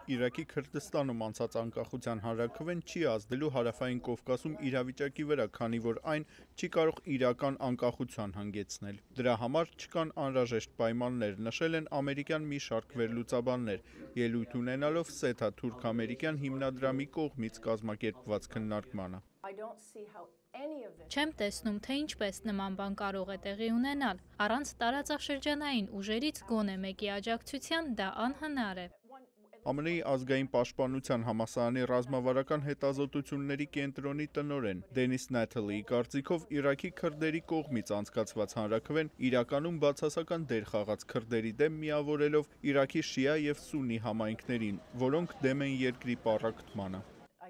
Իրաքի Քրդստանում անցած անկախության հանրաքվեն չի ազդելու Հարավային Կովկասում իրավիճակի վրա, քանի որ այն չի կարող իրական անկախության հանգեցնել։ Դրա համար չկան անհրաժեշտ պայմաններ, նշել են ամերիկյան մի շարք վերլուծաբաններ, ելույթ ունենալով SETA թուրք-ամերիկյան հիմնադրամի կողմից կազմակերպված քննարկմանը։ Չեմ տեսնում, թե ինչպես նման բան կարող է տեղի ունենալ։ Առանց տարածաշրջանային ուժերից գոնե մեկի աջակցության դա անհնար է։ ԱՄՆ-ի ազգային պաշտպանության համալսարանի ռազմավարական հետազոտությունների կենտրոնի տնօրեն Դենիս Նաթալիի կարծիքով Իրաքի քրդերի կողմից անցկացված հանրաքվեն իրականում բացասական դեր խաղաց քրդերի դեմ, միավորելով Իրաքի շիա և սուննի համայնքներին, որոնք դեմ են երկրի պառակտմանը։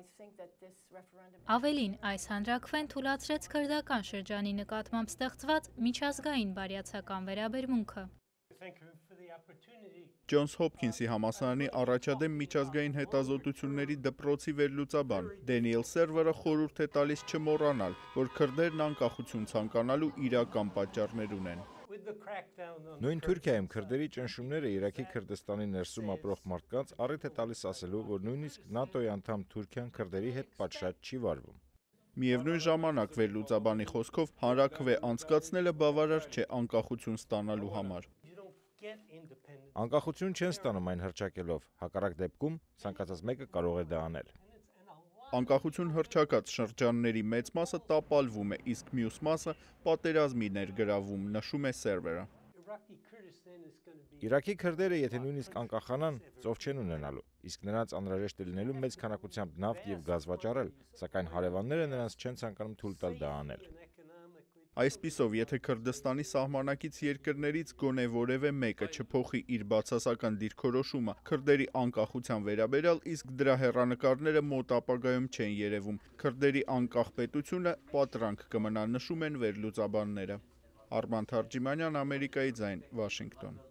Ավելին, այս հանրաքվեն թուլացրեց քրդական շրջանի նկատմամբ ստեղծված միջազգային բարյացակամ վերաբերմունքը։ Ջոնս Հոփքինսի համալսարանի առաջադեմ միջազգային հետազոտությունների դպրոցի վերլուծաբան Դենիել Սերվերը խորհուրդ է տալիս չմոռանալ, որ քրդերն անկախություն ցանկանալու իրական պատճառներ ունեն։ Նույն Թուրքիայում քրդերի ճնշումները Իրաքի Քրդստանի ներսում ապրող մարդկանց առիթ է տալիս ասելու, որ նույնիսկ ՆԱՏՕ-ի անդամ Թուրքիան քրդերի հետ պատշաճ չի վարվում։ Միևնույն ժամանակ վերլուծաբանի խոսքով հանրաքվե անցկացնելը բավարար չէ անկախություն ստանալու համար։ Անկախություն չեն ստանում այն հռչակելով, հակառակ դեպքում ցանկացած մեկը կարող է դա անել։ Անկախություն հռչակած շրջանների մեծ մասը տապալվում է, իսկ մյուս մասը պատերազմի ներգրավում, նշում է Սերվերը։ Իրաքի քրդերը, եթե նույնիսկ անկախանան, ծով չեն ունենալու, իսկ նրանց անհրաժեշտ է լինելու մեծ քանակությամբ նավթ և գազ վաճառել, սակայն հարևանները նրանց չեն ցանկանում թույլ տալ դա անել։ Այսպիսով, եթե Քրդստանի սահմանակից երկրներից գոնե որևէ մեկը չփոխի իր բացասական դիրքորոշումը քրդերի անկախության վերաբերյալ, իսկ դրա հեռանկարները մոտ ապագայում չեն երևում, քրդերի անկախ պետությունը պատրանք կմնա, նշում են վերլուծաբանները։ Արման Թարջիմանյան, Ամերիկայի ձայն, Վաշինգտոն։